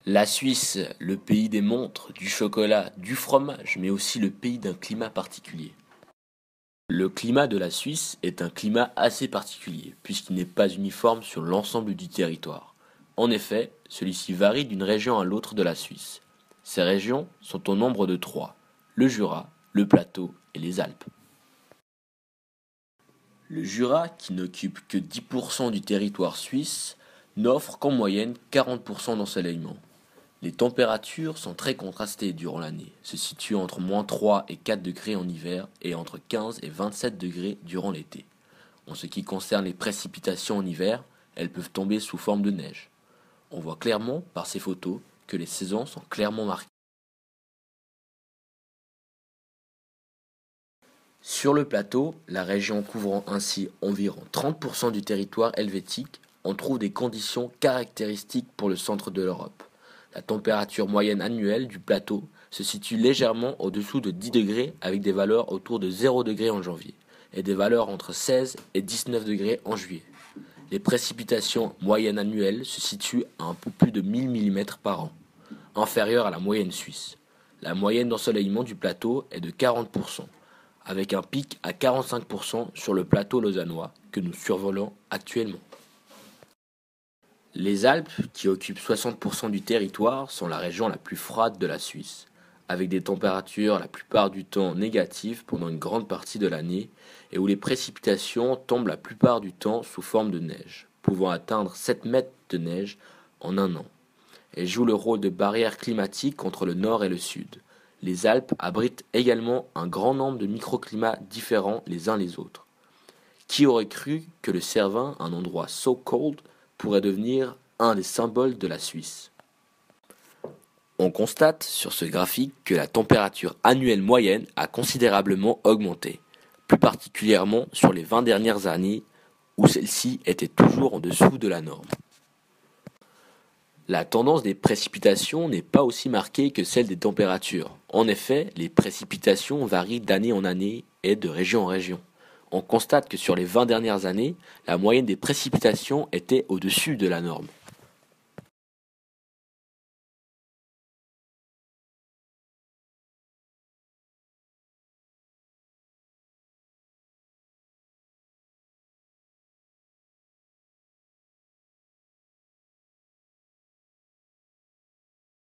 La Suisse, le pays des montres, du chocolat, du fromage, mais aussi le pays d'un climat particulier. Le climat de la Suisse est un climat assez particulier, puisqu'il n'est pas uniforme sur l'ensemble du territoire. En effet, celui-ci varie d'une région à l'autre de la Suisse. Ces régions sont au nombre de trois: le Jura, le Plateau et les Alpes. Le Jura, qui n'occupe que 10% du territoire suisse, n'offre qu'en moyenne 40% d'ensoleillement. Les températures sont très contrastées durant l'année, se situent entre -3 et 4 degrés en hiver et entre 15 et 27 degrés durant l'été. En ce qui concerne les précipitations en hiver, elles peuvent tomber sous forme de neige. On voit clairement par ces photos que les saisons sont clairement marquées. Sur le plateau, la région couvrant ainsi environ 30% du territoire helvétique, on trouve des conditions caractéristiques pour le centre de l'Europe. La température moyenne annuelle du plateau se situe légèrement au-dessous de 10 degrés avec des valeurs autour de 0 degré en janvier et des valeurs entre 16 et 19 degrés en juillet. Les précipitations moyennes annuelles se situent à un peu plus de 1000 mm par an, inférieure à la moyenne suisse. La moyenne d'ensoleillement du plateau est de 40%, avec un pic à 45% sur le plateau lausannois que nous survolons actuellement. Les Alpes, qui occupent 60% du territoire, sont la région la plus froide de la Suisse, avec des températures la plupart du temps négatives pendant une grande partie de l'année et où les précipitations tombent la plupart du temps sous forme de neige, pouvant atteindre 7 mètres de neige en un an. Elles jouent le rôle de barrière climatique entre le nord et le sud. Les Alpes abritent également un grand nombre de microclimats différents les uns les autres. Qui aurait cru que le Cervin, un endroit so cold, pourrait devenir un des symboles de la Suisse? On constate sur ce graphique que la température annuelle moyenne a considérablement augmenté, plus particulièrement sur les 20 dernières années où celle-ci était toujours en dessous de la norme. La tendance des précipitations n'est pas aussi marquée que celle des températures. En effet, les précipitations varient d'année en année et de région en région. On constate que sur les 20 dernières années, la moyenne des précipitations était au-dessus de la norme.